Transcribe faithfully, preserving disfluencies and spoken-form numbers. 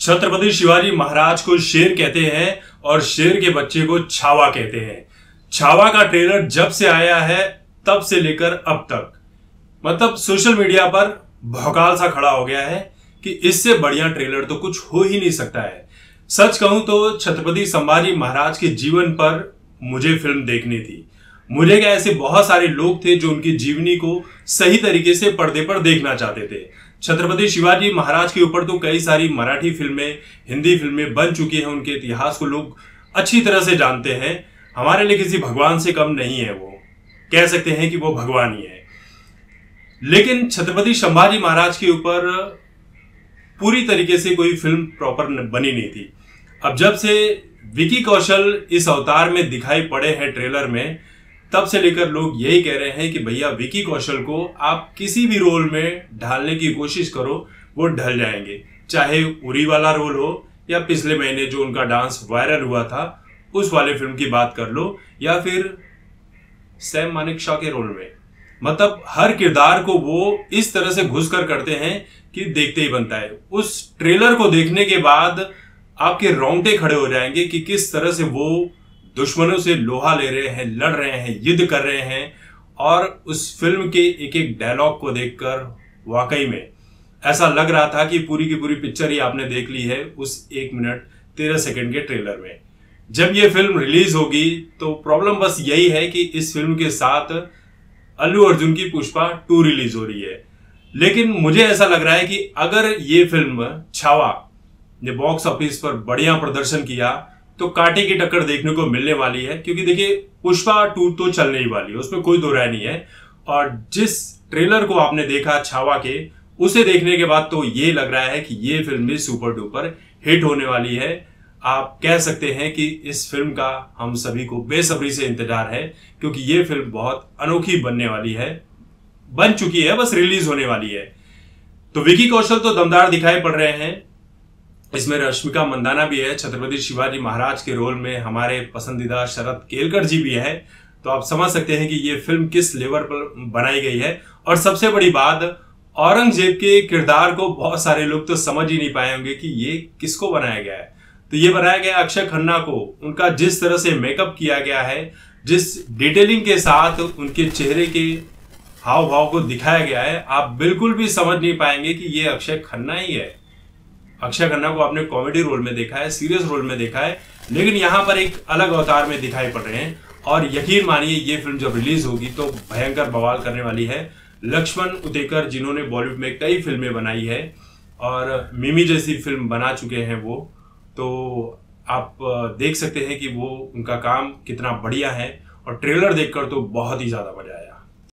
छत्रपति शिवाजी महाराज को शेर कहते हैं और शेर के बच्चे को छावा कहते हैं। छावा का ट्रेलर जब से आया है तब से लेकर अब तक मतलब सोशल मीडिया पर भौकाल सा खड़ा हो गया है कि इससे बढ़िया ट्रेलर तो कुछ हो ही नहीं सकता है। सच कहूं तो छत्रपति संभाजी महाराज के जीवन पर मुझे फिल्म देखनी थी। मुझे क्या ऐसे बहुत सारे लोग थे जो उनकी जीवनी को सही तरीके से पर्दे पर देखना चाहते थे। छत्रपति शिवाजी महाराज के ऊपर तो कई सारी मराठी फिल्में, हिंदी फिल्में बन चुकी हैं। उनके इतिहास को लोग अच्छी तरह से जानते हैं। हमारे लिए किसी भगवान से कम नहीं है, वो कह सकते हैं कि वो भगवान ही है। लेकिन छत्रपति संभाजी महाराज के ऊपर पूरी तरीके से कोई फिल्म प्रॉपर बनी नहीं थी। अब जब से विकी कौशल इस अवतार में दिखाई पड़े हैं ट्रेलर में, तब से लेकर लोग यही कह रहे हैं कि भैया विकी कौशल को आप किसी भी रोल में ढालने की कोशिश करो, वो ढल जाएंगे। चाहे उरी वाला रोल हो या पिछले महीने जो उनका डांस वायरल हुआ था उस वाले फिल्म की बात कर लो, या फिर सैम मानेकशॉ के रोल में। मतलब हर किरदार को वो इस तरह से घुस कर करते हैं कि देखते ही बनता है। उस ट्रेलर को देखने के बाद आपके रोंगटे खड़े हो जाएंगे कि किस तरह से वो दुश्मनों से लोहा ले रहे हैं, लड़ रहे हैं, युद्ध कर रहे हैं। और उस फिल्म के एक एक डायलॉग को देखकर वाकई में ऐसा लग रहा था कि पूरी की पूरी पिक्चर ही आपने देख ली है उस एक मिनट तेरह सेकंड के ट्रेलर में। जब ये फिल्म रिलीज होगी तो प्रॉब्लम बस यही है कि इस फिल्म के साथ अल्लू अर्जुन की पुष्पा टू रिलीज हो रही है। लेकिन मुझे ऐसा लग रहा है कि अगर ये फिल्म छावा ने बॉक्स ऑफिस पर बढ़िया प्रदर्शन किया तो कांटे की टक्कर देखने को मिलने वाली है। क्योंकि देखिए पुष्पा टू तो चलने ही वाली है, उसमें कोई दो राय नहीं है। और जिस ट्रेलर को आपने देखा छावा के, उसे देखने के बाद तो ये लग रहा है कि ये फिल्म भी सुपर डुपर हिट होने वाली है। आप कह सकते हैं कि इस फिल्म का हम सभी को बेसब्री से इंतजार है, क्योंकि ये फिल्म बहुत अनोखी बनने वाली है, बन चुकी है, बस रिलीज होने वाली है। तो विकी कौशल तो दमदार दिखाई पड़ रहे हैं। इसमें रश्मिका मंदाना भी है, छत्रपति शिवाजी महाराज के रोल में हमारे पसंदीदा शरद केलकर जी भी है। तो आप समझ सकते हैं कि ये फिल्म किस लेवल पर बनाई गई है। और सबसे बड़ी बात, औरंगजेब के किरदार को बहुत सारे लोग तो समझ ही नहीं पाए होंगे कि ये किसको बनाया गया है। तो ये बनाया गया अक्षय खन्ना को। उनका जिस तरह से मेकअप किया गया है, जिस डिटेलिंग के साथ उनके चेहरे के हाव भाव को दिखाया गया है, आप बिल्कुल भी समझ नहीं पाएंगे कि ये अक्षय खन्ना ही है। अक्षय खन्ना को आपने कॉमेडी रोल में देखा है, सीरियस रोल में देखा है, लेकिन यहाँ पर एक अलग अवतार में दिखाई पड़ रहे हैं। और यकीन मानिए ये फिल्म जब रिलीज होगी तो भयंकर बवाल करने वाली है। लक्ष्मण उतेकर जिन्होंने बॉलीवुड में कई फिल्में बनाई है और मिमी जैसी फिल्म बना चुके हैं वो, तो आप देख सकते हैं कि वो उनका काम कितना बढ़िया है। और ट्रेलर देखकर तो बहुत ही ज्यादा मजा आया।